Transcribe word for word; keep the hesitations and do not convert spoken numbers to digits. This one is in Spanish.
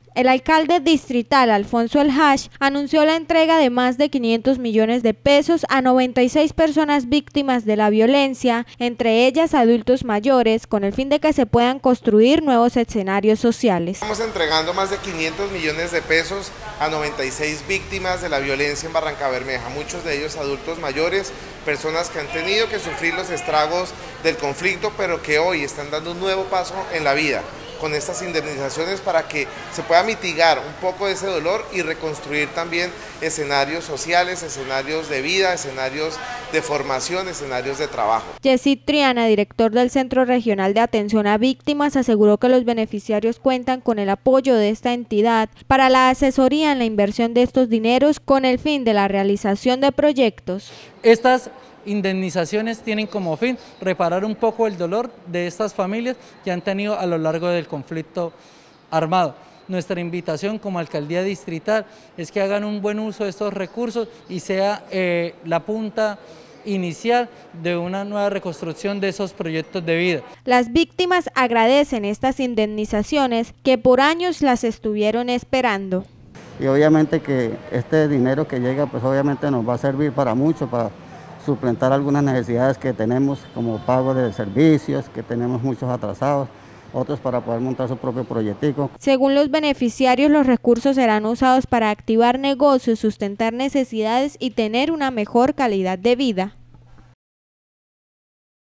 El alcalde distrital Alfonso El Hash anunció la entrega de más de quinientos millones de pesos a noventa y seis personas víctimas de la violencia, entre ellas adultos mayores, con el fin de que se puedan construir nuevos escenarios sociales. Estamos entregando más de quinientos millones de pesos a noventa y seis víctimas de la violencia en Barrancabermeja, muchos de ellos adultos mayores, personas que han tenido que sufrir los estragos del conflicto, pero que hoy están dando un nuevo paso en la vida con estas indemnizaciones para que se pueda mitigar un poco de ese dolor y reconstruir también escenarios sociales, escenarios de vida, escenarios de formación, escenarios de trabajo. Jessy Triana, director del Centro Regional de Atención a Víctimas, aseguró que los beneficiarios cuentan con el apoyo de esta entidad para la asesoría en la inversión de estos dineros con el fin de la realización de proyectos. Estas indemnizaciones tienen como fin reparar un poco el dolor de estas familias que han tenido a lo largo del conflicto armado. Nuestra invitación como alcaldía distrital es que hagan un buen uso de estos recursos y sea eh, la punta inicial de una nueva reconstrucción de esos proyectos de vida. Las víctimas agradecen estas indemnizaciones que por años las estuvieron esperando. Y obviamente que este dinero que llega pues obviamente nos va a servir para mucho, para suplentar algunas necesidades que tenemos como pago de servicios, que tenemos muchos atrasados, otros para poder montar su propio proyectico. Según los beneficiarios, los recursos serán usados para activar negocios, sustentar necesidades y tener una mejor calidad de vida.